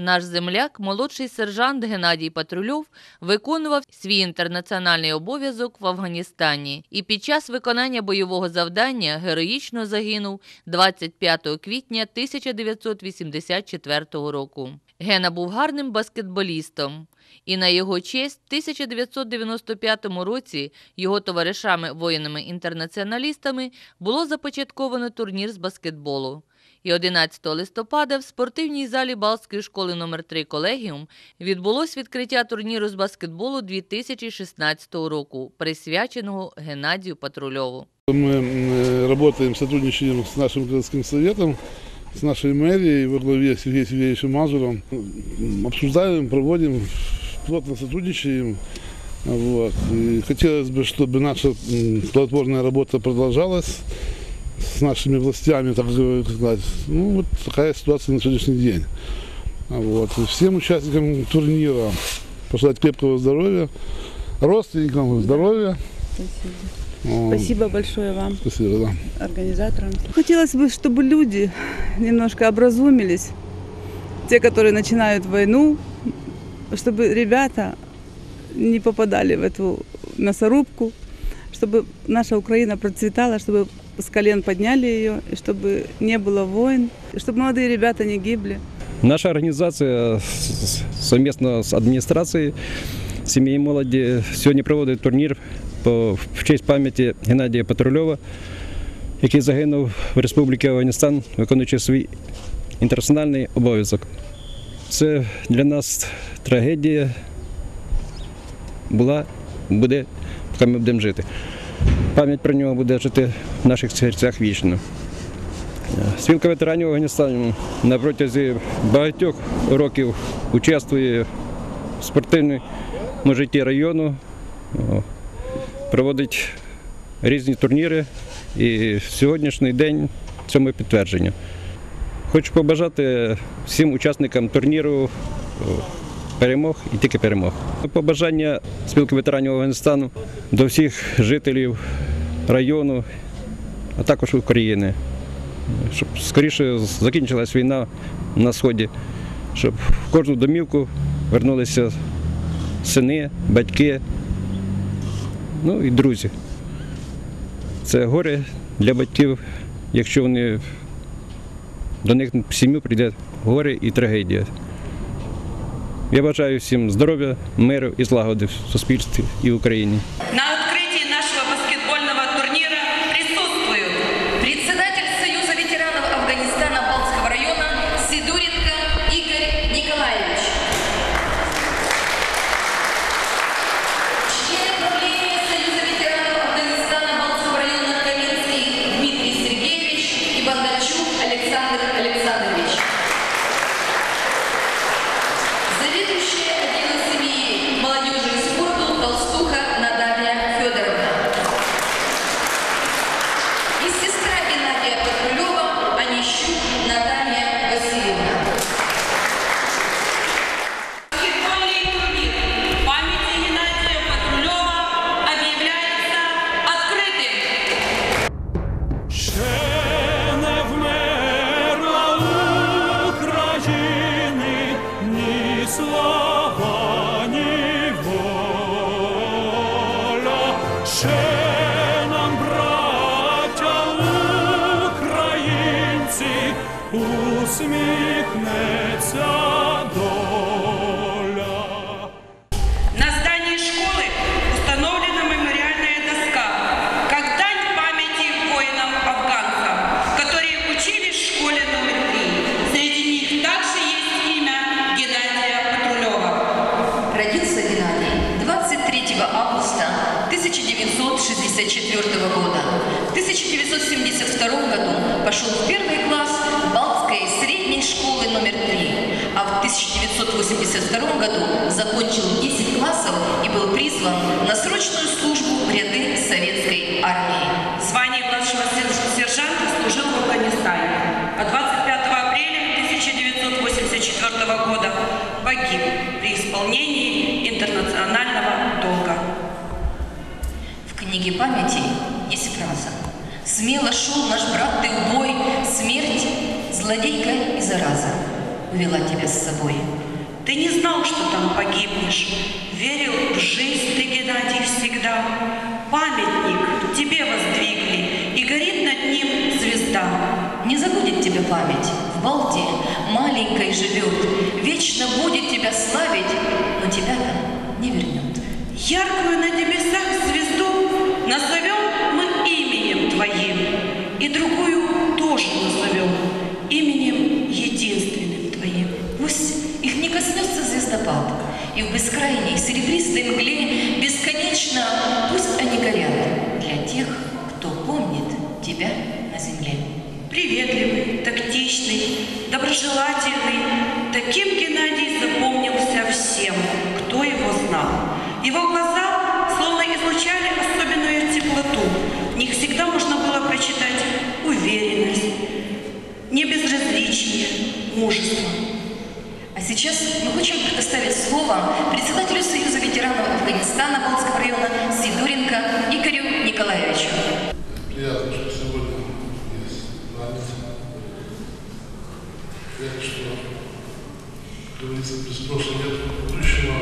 Наш земляк, молодший сержант Геннадій Патрульов, виконував свій інтернаціональний обов'язок в Афганістані і під час виконання бойового завдання героїчно загинув 25 квітня 1984 року. Гена був гарним баскетболістом, і на його честь в 1995 році його товаришами-воїнами-інтернаціоналістами було започатковано турнір з баскетболу. І 11 листопада в спортивній залі Балтської школи номер 3 «Колегіум» відбулось відкриття турніру з баскетболу 2016 року, присвяченого Геннадію Патрульову. Мы работаем, сотрудничаем с нашим городским советом, с нашей мэрией во главе с Сергеем Сергеевичем Мазуром. Обсуждаем, проводим, плотно сотрудничаем. Вот. И хотелось бы, чтобы наша плодотворная работа продолжалась с нашими властями, так сказать. Ну, вот такая ситуация на сегодняшний день. Вот. И всем участникам турнира пожелать крепкого здоровья, родственникам здоровья. Спасибо. Спасибо большое вам, Спасибо, да, организаторам. Хотелось бы, чтобы люди немножко образумились, те, которые начинают войну, чтобы ребята не попадали в эту мясорубку, чтобы наша Украина процветала, чтобы с колен подняли ее, и чтобы не было войн, чтобы молодые ребята не гибли. Наша организация совместно с администрацией сім'ї і молоді сьогодні проводить турнір в честь пам'яті Геннадія Патрульова, який загинув в Республіці Афганістан, виконуючи свій інтернаціональний обов'язок. Це для нас трагедія була, буде, поки ми будемо жити. Пам'ять про нього буде жити в наших серцях вічно. Спілка ветеранів Афганістану на протязі багатьох років участвує в спортивному житті району, проводить різні турніри, і сьогоднішній день цьому підтвердження. Хочу побажати всім учасникам турніру перемог і тільки перемог. Побажання спілки ветеранів Афганістану до всіх жителів району, а також України, щоб скоріше закінчилась війна на Сході, щоб в кожну домівку вернулися сини, батьки, ну і друзі. Це горе для батьків, якщо до них в сім'ю прийде горе і трагедія. Я бажаю всім здоров'я, миру і злагоди в суспільстві і в Україні. На открытии нашего баскетбольного турнира присутствуют председатель Союза ветеранов Афганистана Балтского района Сидоренко Игорь Николаевич, член правления Союза ветеранов Афганистана Балтского района Каменский Дмитрий Сергеевич и Бондарчук Александр Александрович, заведующая отделом семьи, молодежи и спорту Толстуха Наталья Федоровна и сестра Геннадия Патрулева Онищук Наталья Васильевна. Баскетбольный турнир памяти Геннадия Патрулева объявляется открытым. Ще не вмерла України ні слава, ні воля. Ще нам, браття українці, усміхнеться доля. На здании школы установлена мемориальная доска как дань памяти воинам-афганцам, которые учились в школе номер 3. Среди них также есть имя Геннадия Патрулева. Родился Геннадий 23 августа 1964 года. В 1972 году пошел в первый класс Балтской средней школы номер 3, а в 1982 году закончил 10 классов и был призван на срочную службу в ряды советской армии. Звание младшего сержанта служил в Афганистане, а 25 апреля 1984 года погиб при исполнении интернационального долга. В книге памяти есть фраза: «Смело шел наш брат ты в бой, смерть, злодейка и зараза». увела тебя с собой. Ты не знал, что там погибнешь. Верил в жизнь ты, Геннадий, всегда. Памятник тебе воздвигли, и горит над ним звезда. Не забудет тебя память, в Балте маленькой живет, вечно будет тебя славить, но тебя там не вернет. Яркую на небесах звезду назовем мы именем твоим, и другую тоже назовем именем единственным твоим. Пусть их не коснется звездопад, и в бескрайней серебристой мгле бесконечно пусть они горят для тех, кто помнит тебя на земле. Приветливый, тактичный, доброжелательный, таким Геннадий запомнился всем, кто его знал. Его глаза словно излучали особенную теплоту. В них всегда можно было прочитать уверенность, небезразличие, мужество. А сейчас мы хотим предоставить слово председателю Союза ветеранов Афганистана Балтского района Сидоренко Игорю Николаевичу. Приятно, что сегодня есть память. Приятно, что, как говорится, без прошлого нет будущего.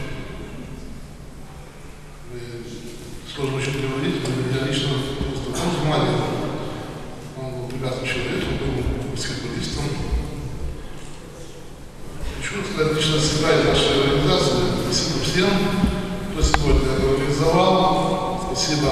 Сложно очень говорить, но я лично просто знали. Он был прекрасный человек, он был баскетболистом. Хочу сказать лично себя и нашей организации. Спасибо всем, кто сегодня это организовал. Спасибо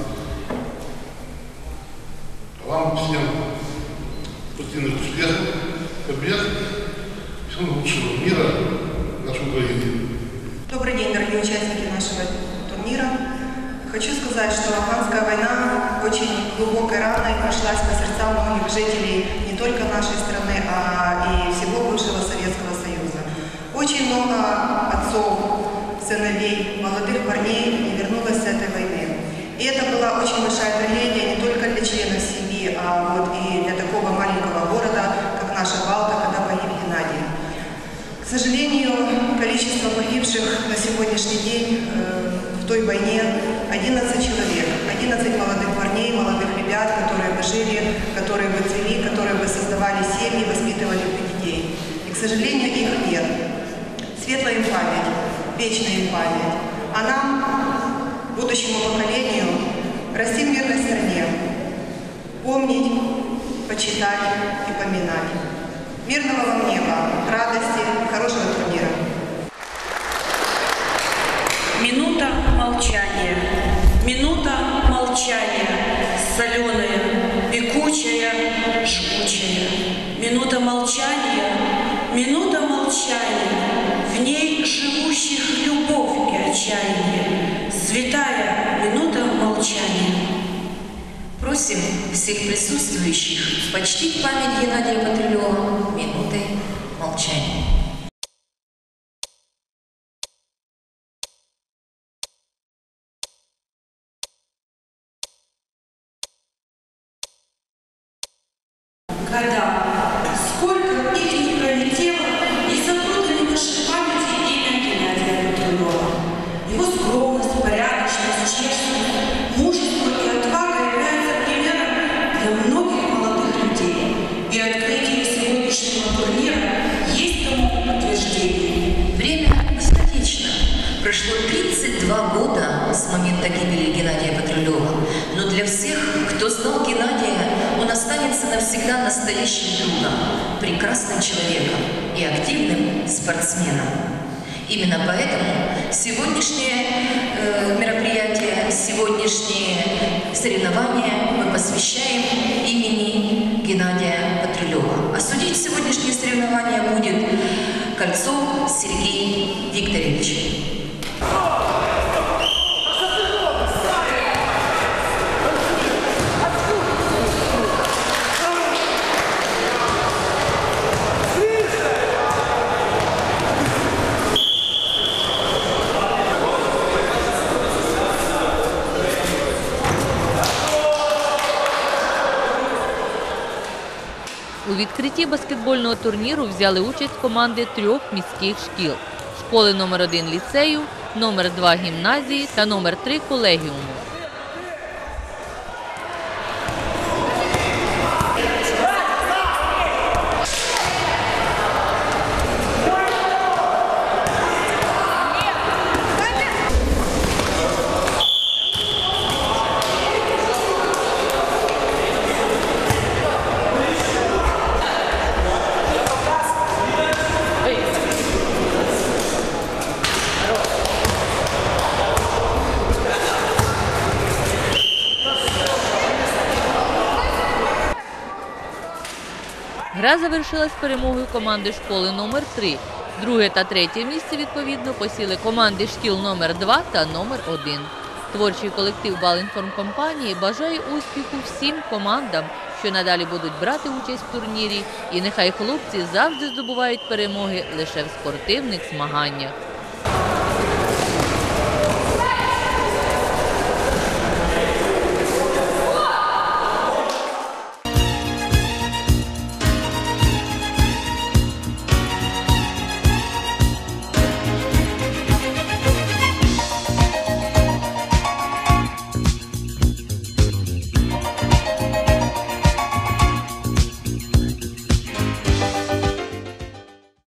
вам всем спортивных успехов, побед, всего лучшего мира нашей Украине. Добрый день, дорогие участники нашего турнира. Хочу сказать, что афганская война очень глубокой раной прошлась по сердцам многих жителей не только нашей страны, а и всего бывшего Советского Союза. Очень много отцов, сыновей, молодых парней не вернулось с этой войны. И это была очень большая трагедия не только для членов семьи, а вот и для такого маленького города, как наша Балта, когда погиб Геннадий. К сожалению, количество погибших на сегодняшний день в той войне 11 человек, 11 молодых парней, молодых ребят, которые бы жили, которые бы цвели, которые бы создавали семьи, воспитывали бы детей. И, к сожалению, их нет. Светлая им память, вечная им память. А нам, будущему поколению, расти в мирной стране, помнить, почитать и поминать. Мирного вам неба, радости и хорошего турнира. Минута молчания. Минута молчания. Соленая, пекучая, жгучая. Минута молчания. Минута молчания. В ней живущих любовь и отчаяние. Святая минута молчания. Просим всех присутствующих почтить память Геннадия Патрулева минутой молчания. Года, сколько их не пролетело, не запутали нашей памяти имя Геннадия Патрулева. Его скромность, порядочность, честность, мужество и отвага являются примером для многих молодых людей. И открытие сегодняшнего турнира есть тому подтверждение. Время бесконечно. Прошло 32 года с момента гибели Геннадия Патрулева. Но для всех, кто знал Геннадия, он останется навсегда настоящим другом, прекрасным человеком и активным спортсменом. Именно поэтому сегодняшнее мероприятие, сегодняшние соревнования мы посвящаем имени Геннадия Патрулева. А судить сегодняшние соревнования будет Кольцов Сергей Викторович. У відкритті баскетбольного турніру взяли участь команди 3 міських шкіл – школи номер 1 ліцею, номер 2 гімназії та номер 3 колегіуму. Гра завершилась перемогою команди школи номер 3. Друге та третє місце, відповідно, посіли команди шкіл номер 2 та номер 1. Творчий колектив Балінформкомпанії бажає успіху всім командам, що надалі будуть брати участь в турнірі, і нехай хлопці завжди здобувають перемоги лише в спортивних змаганнях.